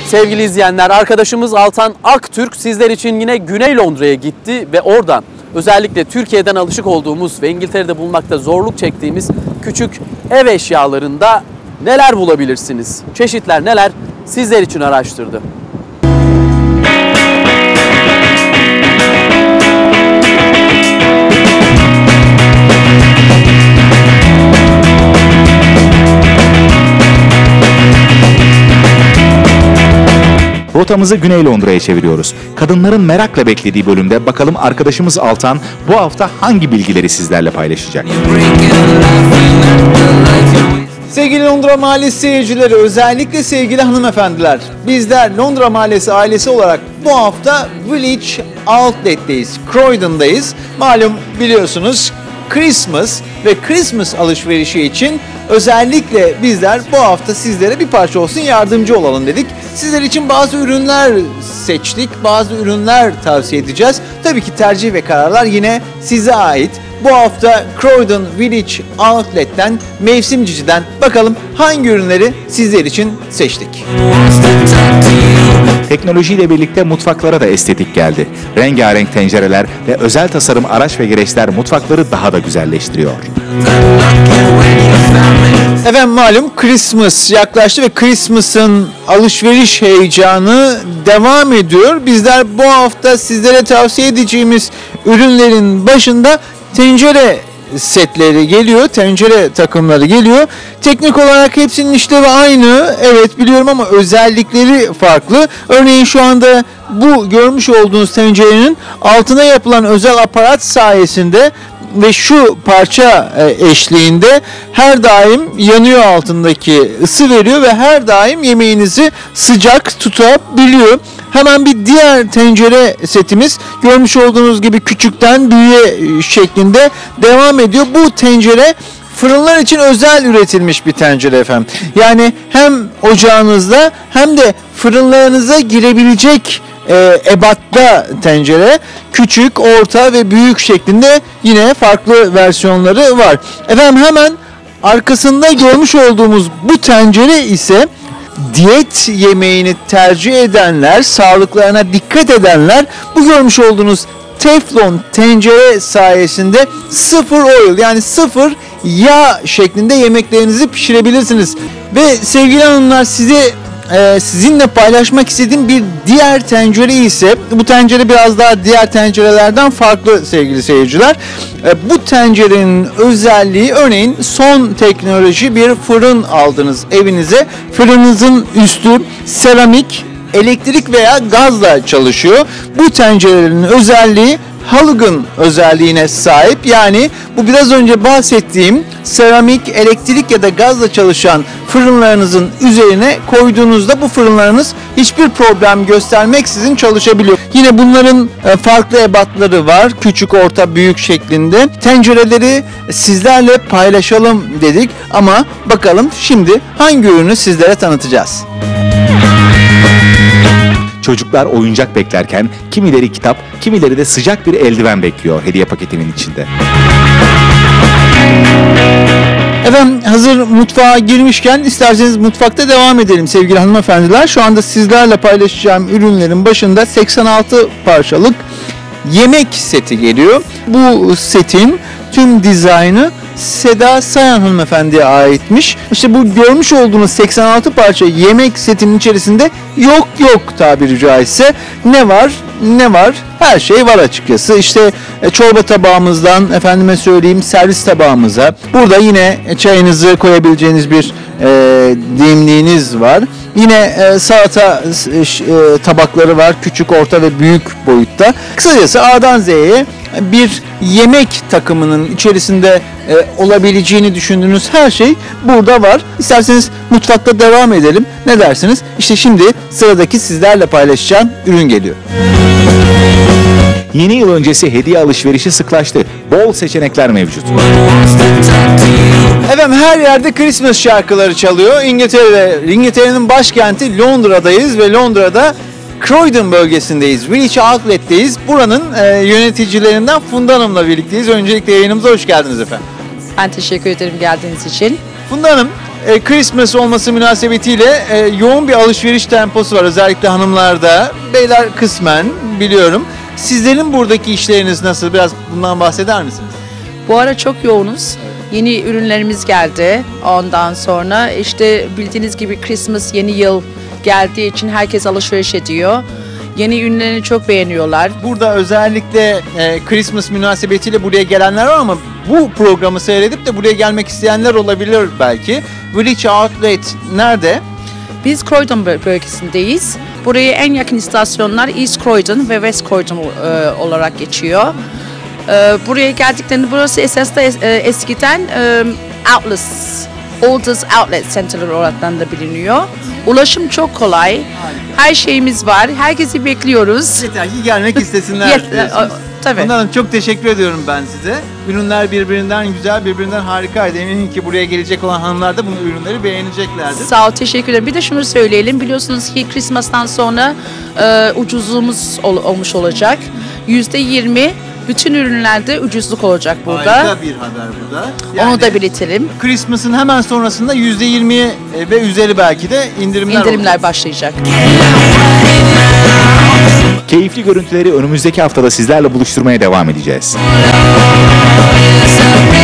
Sevgili izleyenler, arkadaşımız Altan Aktürk sizler için yine Güney Londra'ya gitti ve oradan özellikle Türkiye'den alışık olduğumuz ve İngiltere'de bulmakta zorluk çektiğimiz küçük ev eşyalarında neler bulabilirsiniz? Çeşitler neler? Sizler için araştırdı. Rotamızı Güney Londra'ya çeviriyoruz. Kadınların merakla beklediği bölümde bakalım arkadaşımız Altan bu hafta hangi bilgileri sizlerle paylaşacak? Sevgili Londra Mahallesi seyircileri, özellikle sevgili hanımefendiler, bizler Londra Mahallesi ailesi olarak bu hafta Village Outlet'teyiz, Croydon'dayız. Malum biliyorsunuz Christmas ve Christmas alışverişi için özellikle bizler bu hafta sizlere bir parça olsun yardımcı olalım dedik. Sizler için bazı ürünler seçtik, bazı ürünler tavsiye edeceğiz. Tabii ki tercih ve kararlar yine size ait. Bu hafta Croydon Village Outlet'ten, Mevsimcici'den bakalım hangi ürünleri sizler için seçtik. Teknolojiyle birlikte mutfaklara da estetik geldi. Rengarenk tencereler ve özel tasarım araç ve gereçler mutfakları daha da güzelleştiriyor. Efendim malum Christmas yaklaştı ve Christmas'ın alışveriş heyecanı devam ediyor. Bizler bu hafta sizlere tavsiye edeceğimiz ürünlerin başında tencere setleri geliyor, tencere takımları geliyor. Teknik olarak hepsinin işlevi aynı, evet biliyorum, ama özellikleri farklı. Örneğin şu anda bu görmüş olduğunuz tencerenin altına yapılan özel aparat sayesinde ve şu parça eşliğinde her daim yanıyor, altındaki ısı veriyor ve her daim yemeğinizi sıcak tutabiliyor. Hemen bir diğer tencere setimiz görmüş olduğunuz gibi küçükten büyüğe şeklinde devam ediyor. Bu tencere fırınlar için özel üretilmiş bir tencere efendim. Yani hem ocağınızda hem de fırınlarınıza girebilecek ebatta tencere. Küçük, orta ve büyük şeklinde yine farklı versiyonları var. Efendim hemen arkasında görmüş olduğumuz bu tencere ise diyet yemeğini tercih edenler, sağlıklarına dikkat edenler bu görmüş olduğunuz teflon tencere sayesinde sıfır oil, yani sıfır yağ şeklinde yemeklerinizi pişirebilirsiniz. Ve sevgili hanımlar, sizinle paylaşmak istediğim bir diğer tencere ise, bu tencere biraz daha diğer tencerelerden farklı sevgili seyirciler. Bu tencerenin özelliği, örneğin son teknoloji bir fırın aldınız evinize. Fırınınızın üstü seramik, elektrik veya gazla çalışıyor. Bu tencerelerin özelliği halogen özelliğine sahip. Yani bu biraz önce bahsettiğim seramik, elektrik ya da gazla çalışan fırınlarınızın üzerine koyduğunuzda bu fırınlarınız hiçbir problem göstermeksizin çalışabiliyor. Yine bunların farklı ebatları var. Küçük, orta, büyük şeklinde. Tencereleri sizlerle paylaşalım dedik ama bakalım şimdi hangi ürünü sizlere tanıtacağız. Çocuklar oyuncak beklerken kimileri kitap, kimileri de sıcak bir eldiven bekliyor hediye paketinin içinde. Efendim hazır mutfağa girmişken isterseniz mutfakta devam edelim sevgili hanımefendiler. Şu anda sizlerle paylaşacağım ürünlerin başında 86 parçalık yemek seti geliyor. Bu setin tüm dizaynı Seda Sayan hanımefendiye aitmiş. İşte bu görmüş olduğunuz 86 parça yemek setinin içerisinde yok tabiri caizse ne var? Her şey var açıkçası. İşte çorba tabağımızdan efendime söyleyeyim servis tabağımıza. Burada yine çayınızı koyabileceğiniz bir dilimliğiniz var. Yine salata tabakları var. Küçük, orta ve büyük boyutta. Kısacası A'dan Z'ye bir yemek takımının içerisinde olabileceğini düşündüğünüz her şey burada var. İsterseniz mutfakta devam edelim. Ne dersiniz? İşte şimdi sıradaki sizlerle paylaşacağım ürün geliyor. Yeni yıl öncesi hediye alışverişi sıklaştı. Bol seçenekler mevcut. Efendim her yerde Christmas şarkıları çalıyor. İngiltere'nin başkenti Londra'dayız ve Londra'da Croydon bölgesindeyiz. Village Outlet'teyiz. Buranın yöneticilerinden Funda Hanım'la birlikteyiz. Öncelikle yayınımıza hoş geldiniz efendim. Ben teşekkür ederim geldiğiniz için. Funda Hanım, Christmas olması münasebetiyle yoğun bir alışveriş temposu var. Özellikle hanımlarda. Beyler kısmen biliyorum. Sizlerin buradaki işleriniz nasıl? Biraz bundan bahseder misiniz? Bu ara çok yoğunuz. Yeni ürünlerimiz geldi. Ondan sonra işte bildiğiniz gibi Christmas, yeni yıl geldiği için herkes alışveriş ediyor. Yeni ürünlerini çok beğeniyorlar. Burada özellikle Christmas münasebetiyle buraya gelenler var ama bu programı seyredip de buraya gelmek isteyenler olabilir belki. Village Outlet nerede? Biz Croydon bölgesindeyiz. Buraya en yakın istasyonlar East Croydon ve West Croydon olarak geçiyor. Buraya geldiklerinde burası esasında eskiden Alders Outlet Center olaraktan da biliniyor. Ulaşım çok kolay. Her şeyimiz var. Herkesi bekliyoruz. Yeter ki gelmek istesinler diyorsunuz. Tabii. Bundan çok teşekkür ediyorum ben size. Ürünler birbirinden güzel, birbirinden harikaydı. Eminim ki buraya gelecek olan hanımlar da bu ürünleri beğeneceklerdir. Sağ ol, teşekkür ederim. Bir de şunu söyleyelim. Biliyorsunuz ki Christmas'tan sonra ucuzluğumuz olmuş olacak. %20 bütün ürünlerde ucuzluk olacak burada. Harika bir haber bu da. Onu da belirtelim. Christmas'ın hemen sonrasında %20 ve üzeri belki de indirimler olacak. Başlayacak. Keyifli görüntüleri önümüzdeki haftada sizlerle buluşturmaya devam edeceğiz. Yes,